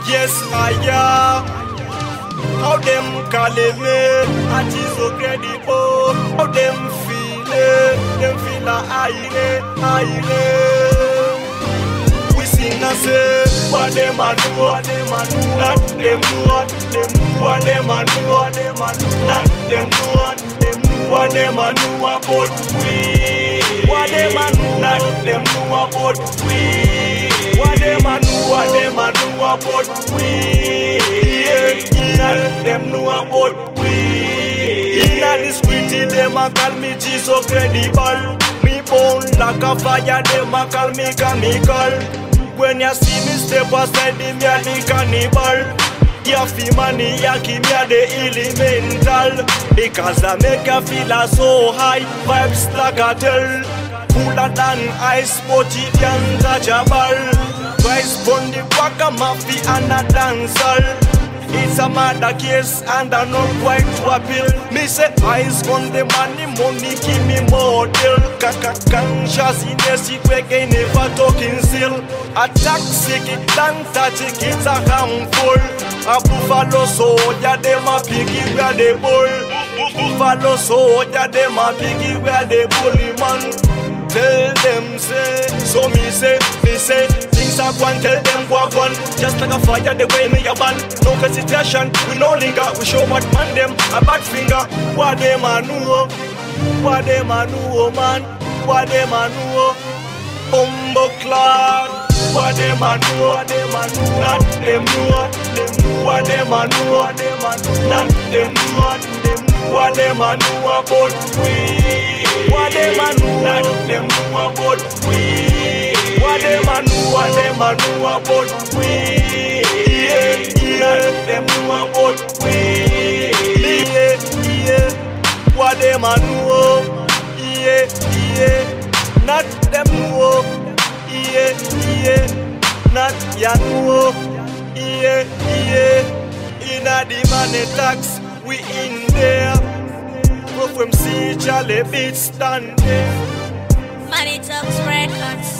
Yes, I am. How them calling me? I is so credible. How them feel it? Them feel like I we sing and say, what them a do, what them a do, not them do what them do, what them a do, what them a do, not them do what them do, what them a do about we, what them a do, not them do about we, what them a do, what them a do about we, not them do about we. Inna the street, them a call me Jesus credible. Me born like a fire, them a call me chemical. When you see me step aside, me a the cannibal. You feel maniac, me a the elemental. Because I make you feel so high, vibes like a tell. Cooler than ice, but it untouchable. Christ burn the waka mafia and a dancer. It's a murder case and I'm not quite to appeal. Me say eyes on the money give me more deal. Consciousness it quick ain't never talking still. A toxic it don't touch it, it's a harmful. A buffalo soldier them a piggy where they bull. Buffalo soldier them a piggy where they bully man. Tell them say, so me say, things are gone, tell them go on. Just like a fire, the way me a burn. No hesitation, we no linger. We show what man them, a bad finger. What them a know, what them a know, man. What them a know, Bumbleclad. What them a know, what them a know, not them know, them know. What them a know, what them a know, not them know, them know. What them a know about we. What them a know, not them know about we. What them a know, what them a know about we. Not them know about we. What them a know, not them know, not ya know, Inna the money tax, we in there. From see Charlie Beats stand there. Money Talks Records.